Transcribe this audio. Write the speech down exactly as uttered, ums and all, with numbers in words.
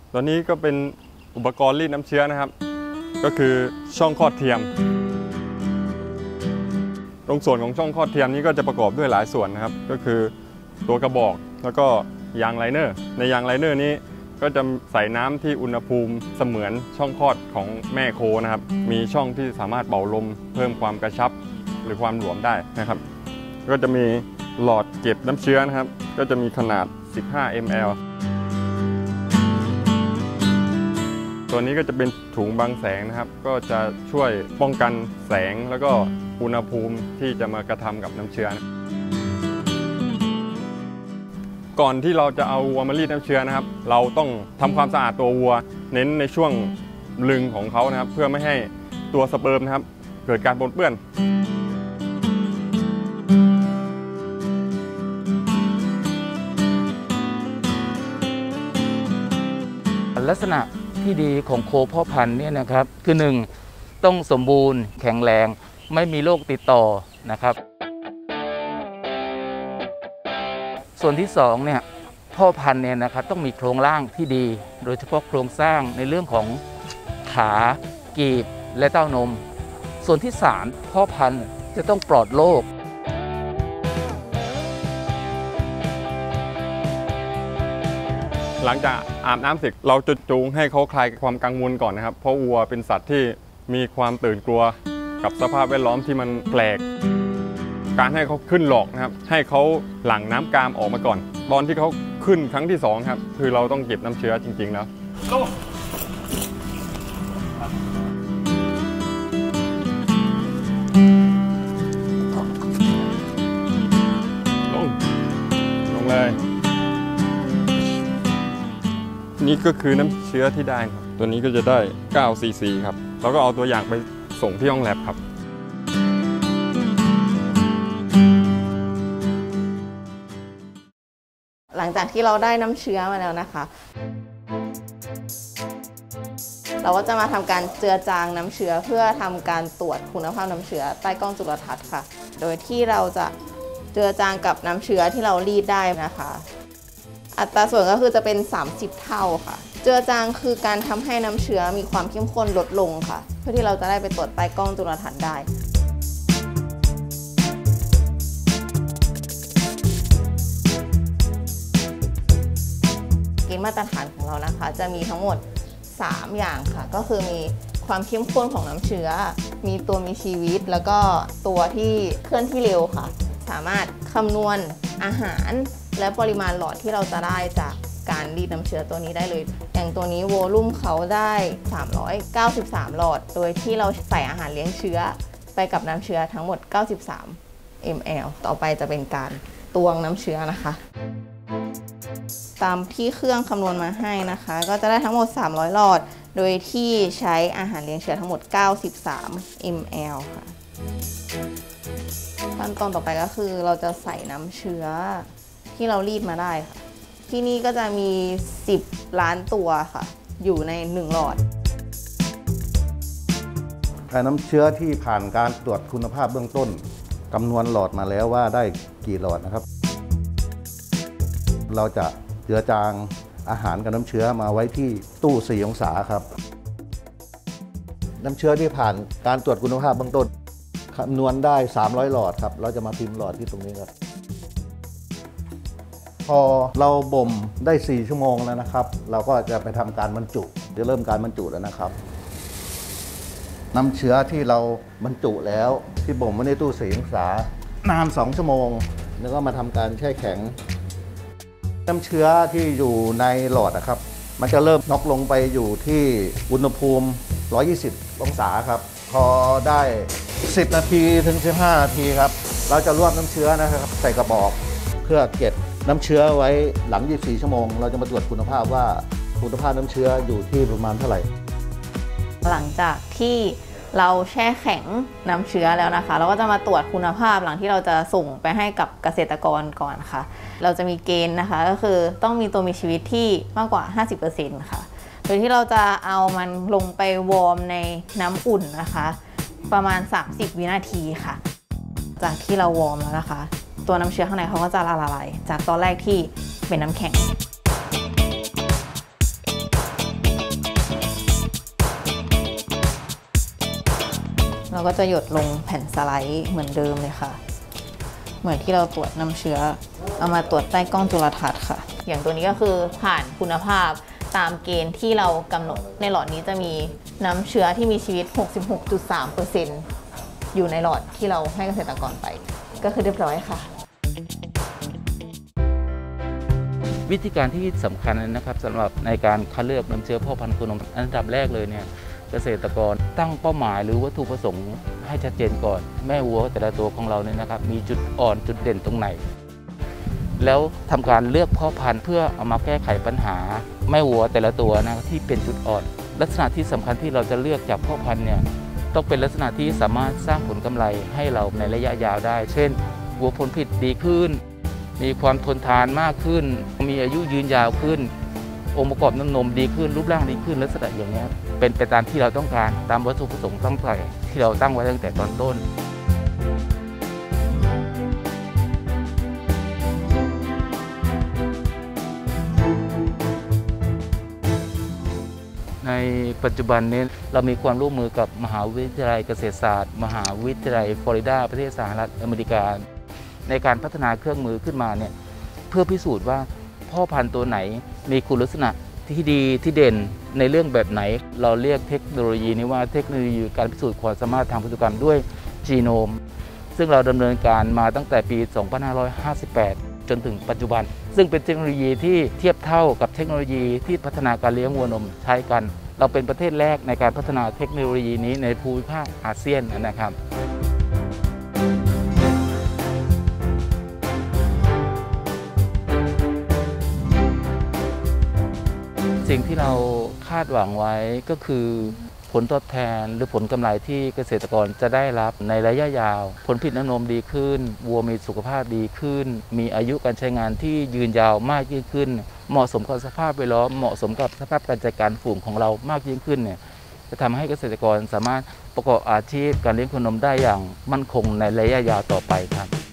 ตัวนี้ก็เป็นอุปกรณ์รีดน้ำเชื้อนะครับก็คือช่องคลอดเทียมตรงส่วนของช่องคลอดเทียมนี้ก็จะประกอบด้วยหลายส่วนนะครับก็คือตัวกระบอกแล้วก็ยางไลเนอร์ในยางไลเนอร์นี้ก็จะใส่น้ำที่อุณหภูมิเสมือนช่องคลอดของแม่โคนะครับมีช่องที่สามารถเป่าลมเพิ่มความกระชับหรือความหลวมได้นะครับก็จะมีหลอดเก็บน้ำเชื้อนะครับก็จะมีขนาดสิบห้ามิลลิลิตร ตัวนี้ก็จะเป็นถุงบังแสงนะครับก็จะช่วยป้องกันแสงแล้วก็อุณหภูมิที่จะมากระทำกับน้ำเชื้อก่อนที่เราจะเอาวัวมารีดน้ำเชื้อนะครับเราต้องทำความสะอาดตัววัวเน้นในช่วงลึงของเขานะครับเพื่อไม่ให้ตัวสเปิร์มนะครับเกิดการปนเปื้อนลักษณะที่ดีของโคพ่อพันธุ์เนี่ยนะครับคือหนึ่งต้องสมบูรณ์แข็งแรงไม่มีโรคติดต่อนะครับส่วนที่สองเนี่ยพ่อพันธุ์เนี่ยนะครับต้องมีโครงร่างที่ดีโดยเฉพาะโครงสร้างในเรื่องของขากีบและเต้านมส่วนที่สามพ่อพันธุ์จะต้องปลอดโรคหลังจากอาบน้ำเสร็จเราจะจูงให้เขาคลายความกังวลก่อนนะครับเพราะวัวเป็นสัตว์ที่มีความตื่นกลัวกับสภาพแวดล้อมที่มันแปลกการให้เขาขึ้นหลอกนะครับให้เขาหลั่งน้ำกามออกมาก่อนตอนที่เขาขึ้นครั้งที่สองครับคือเราต้องเก็บน้ำเชื้อจริงๆแล้วลงลงเลยนี่ก็คือน้ำเชื้อที่ได้ครับตัวนี้ก็จะได้เก้าซีซีครับแล้วก็เอาตัวอย่างไปส่งที่ห้องแลบครับหลังจากที่เราได้น้ำเชื้อมาแล้วนะคะเราก็จะมาทำการเจือจางน้ำเชื้อเพื่อทำการตรวจคุณภาพน้ำเชื้อใต้กล้องจุลทรรศน์ค่ะโดยที่เราจะเจือจางกับน้ำเชื้อที่เรารีดได้นะคะอัตราส่วนก็คือจะเป็นสามสิบเท่าค่ะเจือจางคือการทำให้น้ำเชื้อมีความเข้มข้นลดลงค่ะเพื่อที่เราจะได้ไปตรวจใต้กล้องจุลทรรศน์ได้เกณฑ์มาตรฐานของเรานะคะจะมีทั้งหมดสามอย่างค่ะก็คือมีความเข้มข้นของน้ำเชื้อมีตัวมีชีวิตแล้วก็ตัวที่เคลื่อนที่เร็วค่ะสามารถคำนวณอาหารและปริมาณหลอดที่เราจะได้จากการรีดน้ำเชื้อตัวนี้ได้เลยอย่างตัวนี้โวลุ่มเขาได้สามร้อยเก้าสิบสามหลอดโดยที่เราใส่อาหารเลี้ยงเชื้อไปกับน้ำเชื้อทั้งหมดเก้าสิบสามมิลลิลิตร ต่อไปจะเป็นการตวงน้ำเชื้อนะคะตามที่เครื่องคำนวณมาให้นะคะก็จะได้ทั้งหมดสามร้อยหลอดโดยที่ใช้อาหารเลี้ยงเชื้อทั้งหมดเก้าสิบสามมิลลิลิตร ค่ะขั้นตอนต่อไปก็คือเราจะใส่น้ำเชื้อที่เรารีดมาได้ค่ะที่นี่ก็จะมีสิบล้านตัวค่ะอยู่ในหนึ่งหลอดน้ำเชื้อที่ผ่านการตรวจคุณภาพเบื้องต้นคำนวณหลอดมาแล้วว่าได้กี่หลอดนะครับเราจะเจือจางอาหารกับน้ำเชื้อมาไว้ที่ตู้สี่องศาครับน้ำเชื้อที่ผ่านการตรวจคุณภาพเบื้องต้นคำนวณได้สามร้อยหลอดครับเราจะมาพิมพ์หลอดที่ตรงนี้ครับพอเราบ่มได้สี่ชั่วโมงแล้วนะครับเราก็จะไปทำการบรรจุจะเริ่มการบรรจุแล้วนะครับน้ำเชื้อที่เราบรรจุแล้วที่บ่มไว้ในตู้สี่องศานานสองชั่วโมงแล้วก็มาทำการแช่แข็งน้ำเชื้อที่อยู่ในหลอดนะครับมันจะเริ่มน็อกลงไปอยู่ที่อุณหภูมิหนึ่งร้อยยี่สิบองศาครับพอได้สิบนาทีถึงสิบห้านาทีครับเราจะรวบน้ำเชื้อนะครับใส่กระบอกเพื่อเก็บน้ำเชื้อไว้หลังยี่สิบสี่ชั่วโมงเราจะมาตรวจคุณภาพว่าคุณภาพน้ำเชื้ออยู่ที่ประมาณเท่าไหร่หลังจากที่เราแช่แข็งน้ำเชื้อแล้วนะคะเราก็จะมาตรวจคุณภาพหลังที่เราจะส่งไปให้กับเกษตรกรก่อนค่ะเราจะมีเกณฑ์นะคะก็คือต้องมีตัวมีชีวิตที่มากกว่า ห้าสิบเปอร์เซ็นต์ ค่ะโดยที่เราจะเอามันลงไปวอร์มในน้ำอุ่นนะคะประมาณสามสิบวินาทีค่ะจากที่เราวอร์มแล้วนะคะตัวน้ำเชื้อข้างในเขาก็จะละลายจากตอนแรกที่เป็นน้ำแข็งเราก็จะหยดลงแผ่นสไลด์เหมือนเดิมเลยค่ะเหมือนที่เราตรวจน้ำเชื้อเอามาตรวจใต้กล้องจุลทรรศน์ค่ะอย่างตัวนี้ก็คือผ่านคุณภาพตามเกณฑ์ที่เรากำหนดในหลอดนี้จะมีน้ำเชื้อที่มีชีวิต หกสิบหกจุดสามเปอร์เซ็นต์ อยู่ในหลอดที่เราให้เกษตรกรไปก็คือเรียบร้อยค่ะวิธีการที่สำคัญนะครับสำหรับในการคัดเลือกน้ำเชื้อพ่อพันธุ์โคนมอันดับแรกเลยเนี่ยเกษตรกรตั้งเป้าหมายหรือวัตถุประสงค์ให้ชัดเจนก่อนแม่วัวแต่ละตัวของเราเนี่ยนะครับมีจุดอ่อนจุดเด่นตรงไหนแล้วทำการเลือกพ่อพันธุ์เพื่อเอามาแก้ไขปัญหาแม่วัวแต่ละตัวนะที่เป็นจุดอ่อนลักษณะที่สำคัญที่เราจะเลือกจากพ่อพันธุ์เนี่ยต้องเป็นลักษณะที่สามารถสร้างผลกำไรให้เราในระยะยาวได้เช่นวัวผลผลิตดีขึ้นมีความทนทานมากขึ้นมีอายุยืนยาวขึ้นองค์ประกอบน้ำนมดีขึ้นรูปร่างดีขึ้นลักษณะอย่างนี้เป็นไปตามที่เราต้องการตามวัตถุประสงค์ตั้งแต่ที่เราตั้งไว้ตั้งแต่ตอนต้นในปัจจุบันนี้เรามีความร่วมมือกับมหาวิทยาลัยเกษตรศาสตร์มหาวิทยาลัยฟลอริดาประเทศสหรัฐอเมริกาในการพัฒนาเครื่องมือขึ้นมาเนี่ยเพื่อพิสูจน์ว่าพ่อพันธุ์ตัวไหนมีคุณลักษณะที่ดีที่เด่นในเรื่องแบบไหนเราเรียกเทคโนโลยีนี้ว่าเทคโนโลยีการพิสูจน์ความสามารถทางพันธุกรรมด้วยจีโนมซึ่งเราดำเนินการมาตั้งแต่ปี สองพันห้าร้อยห้าสิบแปด จนถึงปัจจุบันซึ่งเป็นเทคโนโลยีที่เทียบเท่ากับเทคโนโลยีที่พัฒนาการเลี้ยงวัวนมใช้กันเราเป็นประเทศแรกในการพัฒนาเทคโนโลยีนี้ในภูมิภาคอาเซียนนะครับสิ่งที่เราคาดหวังไว้ก็คือผลตอบแทนหรือผลกำไรที่เกษตรกรจะได้รับในระยะยาวผลผลิตน้ำนมดีขึ้นวัวมีสุขภาพดีขึ้นมีอายุการใช้งานที่ยืนยาวมากยิ่งขึ้นเหมาะสมกับสภาพแวดล้อมเหมาะสมกับสภาพการจัดการฝูงของเรามากยิ่งขึ้นเนี่ยจะทำให้เกษตรกรสามารถประกอบอาชีพการเลี้ยงโคนมได้อย่างมั่นคงในระยะยาวต่อไปครับ